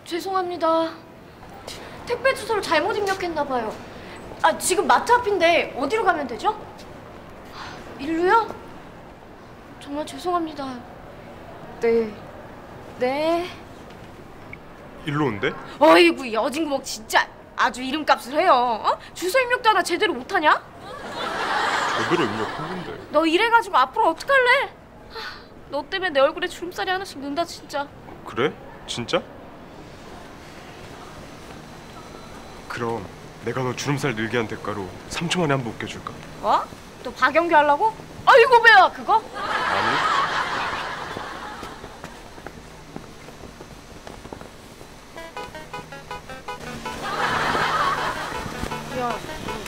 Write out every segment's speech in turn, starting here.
죄송합니다. 택배 주소를 잘못 입력했나 봐요. 아, 지금 마트 앞인데 어디로 가면 되죠? 일로요? 정말 죄송합니다. 네. 네. 일로 온대? 어이구, 이 어진구멍 진짜 아주 이름값을 해요. 어? 주소 입력도 하나 제대로 못하냐? 제대로 입력했는데. 너 이래가지고 앞으로 어떡할래? 너 때문에 내 얼굴에 주름살이 하나씩 는다 진짜. 그래? 진짜? 그럼 내가 너 주름살 늘게 한 대가로 3초 만에 한번 웃겨줄까? 뭐? 또 박연기 하려고? 아이고 배야 그거? 아니. 야.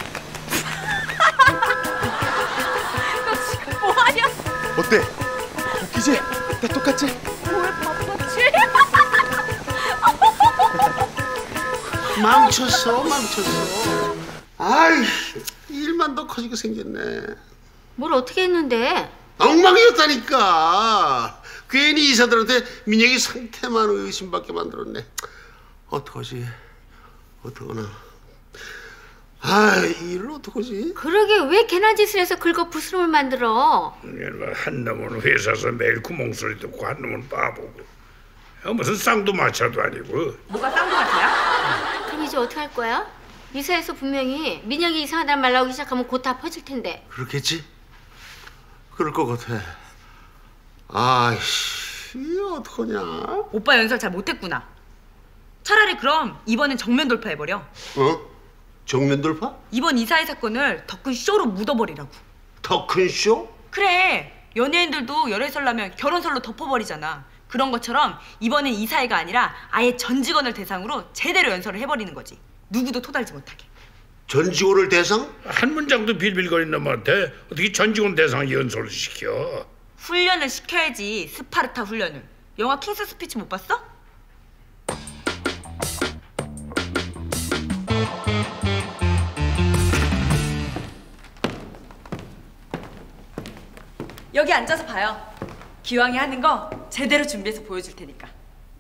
너 지금 뭐하냐? 어때? 웃기지? 나 똑같지? 왜 바보같이? 망쳤어. 아이, 일만 더 커지게 생겼네. 뭘 어떻게 했는데? 엉망이었다니까. 괜히 이사들한테 민혁이 상태만 의심받게 만들었네. 어떡하지? 어떡하나. 아이, 이를 어떡하지? 그러게 왜 괜한 짓을 해서 긁어 부스럼을 만들어? 한 놈은 회사에서 매일 구멍소리 듣고 한 놈은 바보고 무슨 쌍도 마차도 아니고. 뭐가 쌍둥이야? 그럼 이제 어떻게 할 거야? 이사에서 분명히 민혁이 이상하다는 말 나오기 시작하면 곧 다 퍼질 텐데. 그렇겠지? 그럴 것 같아. 아이씨, 이거 어떡하냐? 오빠 연설 잘 못했구나. 차라리 그럼 이번엔 정면 돌파해버려. 어? 정면 돌파? 이번 이사회 사건을 더 큰 쇼로 묻어버리라고. 더 큰 쇼? 그래, 연예인들도 열애설 나면 결혼설로 덮어버리잖아. 그런 것처럼 이번엔 이사회가 아니라 아예 전 직원을 대상으로 제대로 연설을 해버리는 거지. 누구도 토달지 못하게. 전 직원을 대상? 한 문장도 빌빌거리는 놈한테 어떻게 전 직원 대상 연설을 시켜? 훈련을 시켜야지. 스파르타 훈련을. 영화 킹스 스피치 못 봤어? 여기 앉아서 봐요. 기왕에 하는 거 제대로 준비해서 보여줄 테니까.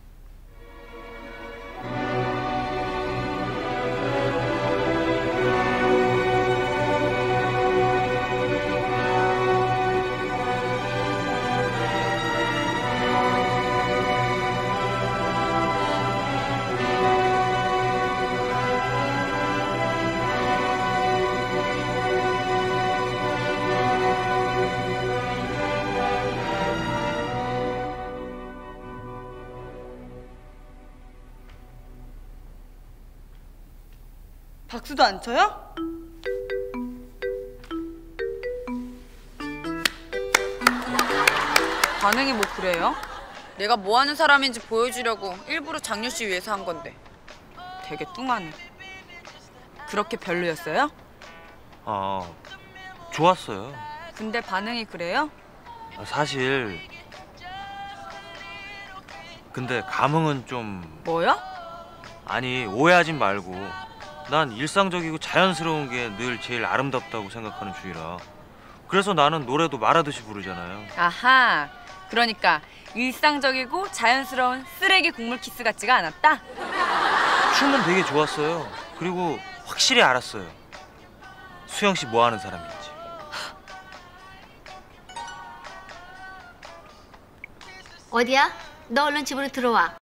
박수도 안 쳐요? 반응이 뭐 그래요? 내가 뭐 하는 사람인지 보여주려고 일부러 장유 씨 위해서 한 건데. 되게 뚱하네. 그렇게 별로였어요? 좋았어요. 근데 반응이 그래요? 사실 근데 감흥은 좀... 뭐요? 아니, 오해하진 말고 난 일상적이고 자연스러운 게 늘 제일 아름답다고 생각하는 주의라. 그래서 나는 노래도 말하듯이 부르잖아요. 아하, 그러니까 일상적이고 자연스러운 쓰레기 국물 키스 같지가 않았다? 춤은 되게 좋았어요. 그리고 확실히 알았어요. 수영 씨 뭐 하는 사람인지. 어디야? 너 얼른 집으로 들어와.